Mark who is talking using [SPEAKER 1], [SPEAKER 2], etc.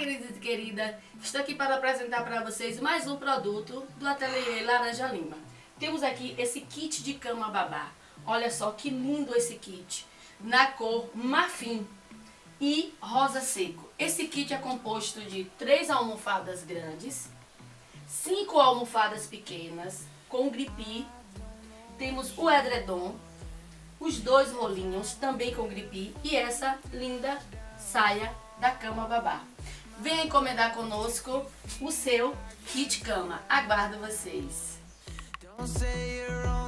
[SPEAKER 1] queridos e querida, estou aqui para apresentar para vocês mais um produto do Ateliê Laranja Lima. Temos aqui esse kit de cama babá. Olha só que lindo esse kit, na cor marfim e rosa seco. Esse kit é composto de 3 almofadas grandes, 5 almofadas pequenas com gripi, temos o edredom, os 2 rolinhos também com gripi e essa linda saia da cama babá. Venha encomendar conosco o seu kit cama. Aguardo vocês.